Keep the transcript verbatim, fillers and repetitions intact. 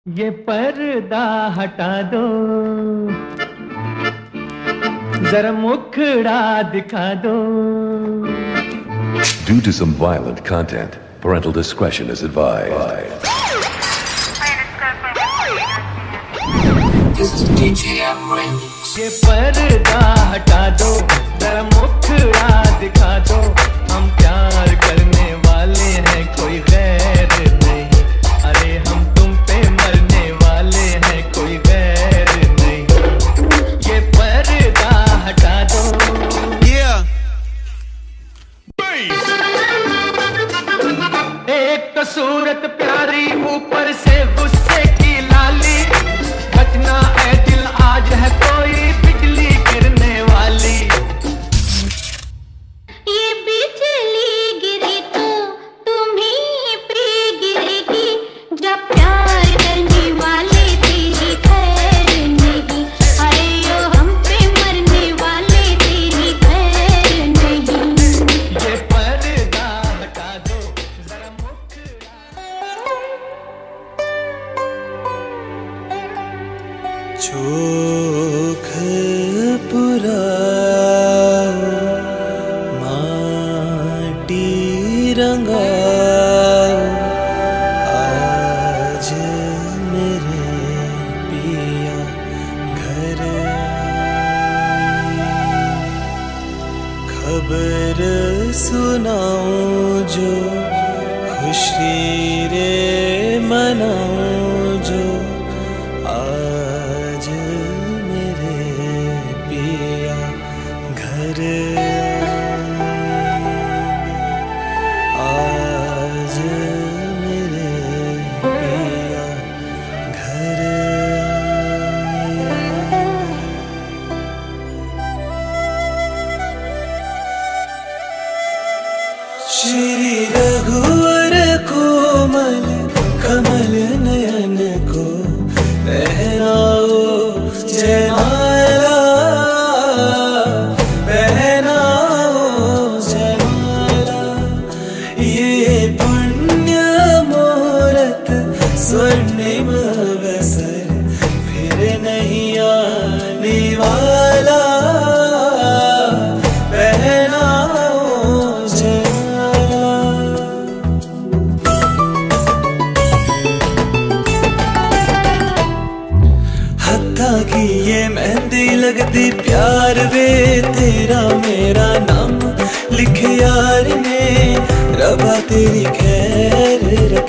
ये पर्दा हटा दो, जरा मुखड़ा दिखा दो। Due to some violent content, parental discretion is advised. This is D J Remix. ये पर्दा हटा दो, जरा मुखड़ा दिखा दो। हम प्यार करने वाले हैं, कोई गैर नहीं। अरे हम तुम पे मरने वाले हैं, कोई गैर नहीं। ये पर्दा हटा दो। Yeah. एक तो सूरत प्यारी, ऊपर से गुस्से की लाली। बचना है दिल, आज है कोई बिजली गिरने वाली। ये बिजली गिरी तो तुम्हीं पे गिरेगी, जब प्यार करने वाले तेरी खैर नहीं। अरे यो हम पे मरने वाले तेरी खैर नहीं। ये पर्दा हटा दो, जरा मुखड़ा। चोख पुरा माटी रंगा, आज मेरे पिया घर खबर सुनाऊं जो, खुशी रे मनाऊं जो। आज मेरे पिया घर, आज मेरे पिया घर। श्री रघुवर कोमल कमल नयन को पहनाओ जयमाला, पहनाओ जयमाला। ये पुण्य मुहूर्त स्वर्णिम अवसर फिर नहीं आने वाला, पहनाओ जयमाला। हत्ता की ये मेहंदी लगती प्यार वे, तेरा मेरा नाम लिखे यार ने, रबा तेरी खैर रखे।